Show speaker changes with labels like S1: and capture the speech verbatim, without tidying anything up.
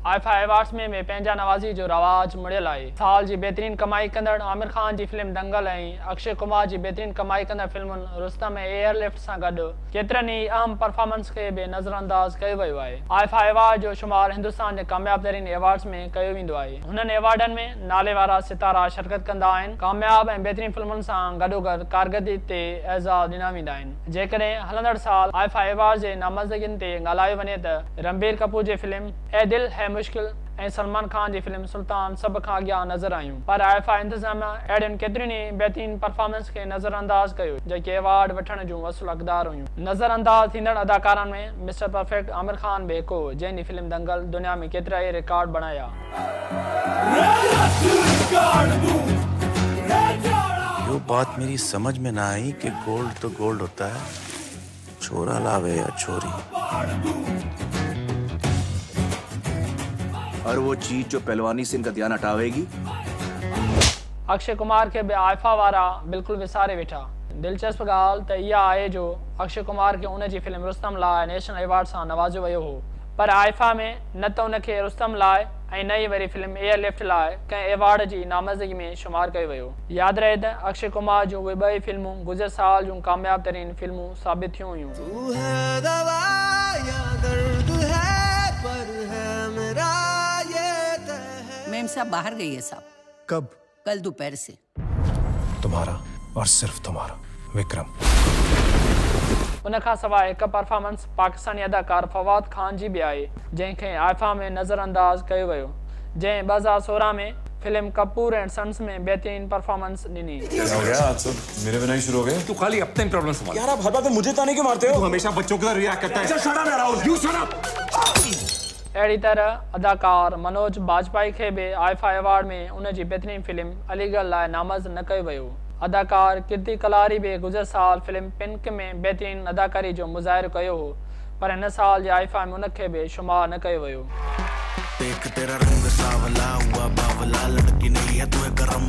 S1: IIFA awards में में पंहिंजा नवाज़ी जो रवाज मुड़ियल आहे। साल जी बेहतरीन कमाई कंदड़ आमिर खान जी फिल्म दंगल ऐं अक्षय कुमार जी बेहतरीन कमाई कंदड़ फिल्मुनि रुस्तम ऐं एयरलिफ्ट सां गॾु केतिरनि ई अहम परफॉर्मेंस खे बि नज़रअंदाज कयो वियो आहे। आईफा अवार्ड जो शुमार हिंदुस्तान जे कामयाब तरीन अवार्ड्स में कयो वेंदो आहे। हुननि अवार्डनि में नाले वारा सितारा शिरकत कंदा आहिनि। कामयाब ऐं बेहतरीन फिल्मुनि सां गॾोगॾु कारकर्दगी ते एज़ाज़ ॾिना वेंदा आहिनि। जेकॾहिं हलंदड़ साल आईफा अवार्ड जे नामज़दगियुनि ते ॻाल्हायो वञे त रणबीर कपूर जी फिल्म ए दिल है मुश्किल ऐं सलमान खान जी फिल्म सुल्तान सभ खां अॻियां नज़र आयूं। पर आईफा इंतज़ामिया अहिड़ियुनि केतिरियुनि ई बहितरीन परफॉर्मेंस खे नज़रअंदाज कयो जेके अवार्ड वठण जूं वसूल हक़दार हुयूं। नज़रअंदाज थींदड़ अदाकारनि में मिस्टर परफेक्ट आमिर खान बि हिकु हो, जंहिंजी फिल्म दंगल दुनिया में केतिरा ई रिकॉर्ड बणाया।
S2: यो बात मेरी समझ में ना आई कि गोल्ड तो गोल्ड होता है, छोरा लावे या छोरी।
S3: और वो चीज जो पहलवानी से इनका ध्यान हटावेगी।
S1: अक्षय कुमार के भी आईफा वारा बिल्कुल विसारे वेठा। दिलचस्प ॻाल्हि त इहा आहे जो अक्षय कुमार के उन जी फिल्म रुस्तम लाइ नेशनल अवार्ड सां नवाज़ियो वियो हो, पर आईफा में न त उनखे रुस्तम लाइ ऐं न ई वरी फिल्म एयरलिफ्ट लाइ कंहिं अवार्ड जी नामज़दगी में शुमार कयो वियो। यादि रहे त अक्षय कुमार जूं उहे ॿई फिल्मूं गुज़िर साल जूं कामयाब तरीन फिल्मूं साबित थियूं हुयूं।
S4: मैम साहब बाहर गई है साहब।
S5: कब?
S4: कल दोपहर से।
S5: तुम्हारा और सिर्फ तुम्हारा विक्रम।
S1: उन खां सवाइ हिकु परफॉर्मेंस पाकिस्तानी अदाकार फवाद खान जी भी आहे, जंहिंखे आईफा में नज़रअंदाज कयो वियो, जंहिं ॿ हज़ार सोरहं में फिल्म कपूर एंड सन्स में बेहतरीन परफॉर्मेंस ॾिनी।
S6: क्या हो गया? आज सब मेरे बिना ही शुरू हो गए?
S7: तू खाली अपने प्रॉब्लम संभाल।
S6: यार आप हर बात में मुझे ताने क्यों मारते हो?
S7: तू हमेशा बच्चों का रिएक्ट करता है।
S6: शट अप यार, यू शट अप।
S1: अहिड़ी तरह अदाकार मनोज बाजपाई खे बि आईफा अवार्ड में उन जी बहितरीन फिल्म अलीगढ़ लाइ नामज़द न कयो वियो। अदाकार कीर्ति कलारी बि गुज़िर साल फिल्म पिंक में बहितरीन अदाकारी जो मुज़ाहिरो कयो हो, पर हिन साल जे आईफा में उनखे बि शुमार न कयो वियो।
S2: देख तेरा रंग सावला हुआ बावला, लड़की नहीं है तू गरम